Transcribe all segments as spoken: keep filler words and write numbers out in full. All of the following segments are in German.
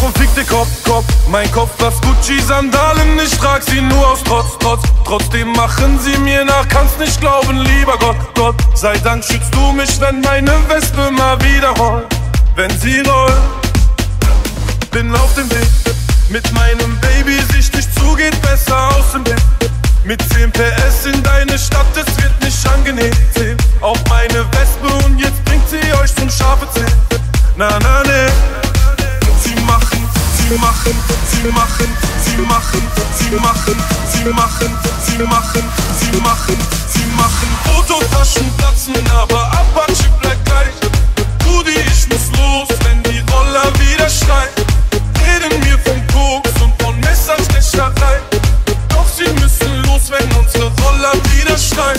und fick den Kopf, Kopf. Mein Kopf, das Gucci-Sandalen, ich trag sie nur aus Trotz, Trotz. Trotzdem machen sie mir nach, kannst nicht glauben, lieber Gott, Gott. Sei Dank schützt du mich, wenn meine Wespe mal wieder rollt. Wenn sie rollt, bin auf dem Weg mit meinem Baby, sichtlich zugeht besser aus dem Bett. Mit zehn P S in deine Stadt, es wird nicht angenehm. Zähl auf meine Wespe und jetzt bringt sie euch zum scharfe Zähl. Na na ne, sie machen, sie machen, sie machen, sie machen, sie machen, sie machen, sie machen, sie machen, sie machen. Fototaschen platzen, aber Apache bleibt gleich. Rudi, ich muss los, wenn die Roller wieder schreien. Reden mir vom Koks und von Messerstecherei. Doch sie müssen los, wenn unsere Roller wieder schreien.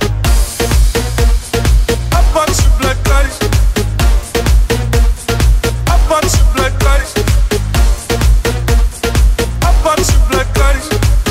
Apache bleibt gleich. Apache bleibt gleich. Apache bleibt gleich.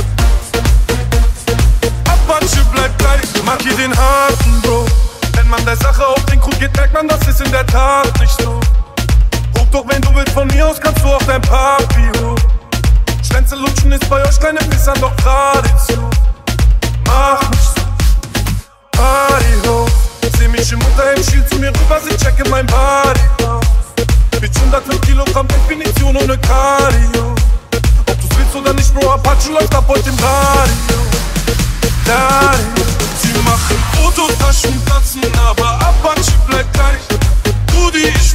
Apache bleibt gleich. Mag hier den harten Bro. Wenn man der Sache auf den Krug geht, merkt man, das ist in der Tat nicht so. Hoch doch, wenn du willst, von mir aus kannst du auf dein Papi hoch. Schwänze lutschen ist bei euch kleine Pissern doch Tradition. Mach nicht so, Party hoch. Seh mich im Unterhemd, schiel zu mir rüber, sie checke mein Body aus. Bitch, hundertfünf Kilogramm Definition ohne Cardio. Ob du's willst oder nicht, Bro, Apache läuft ab heute im Radio. Daddy, sie machen Fototaschen platzen, aber Apache bleibt gleich. Rudi, ich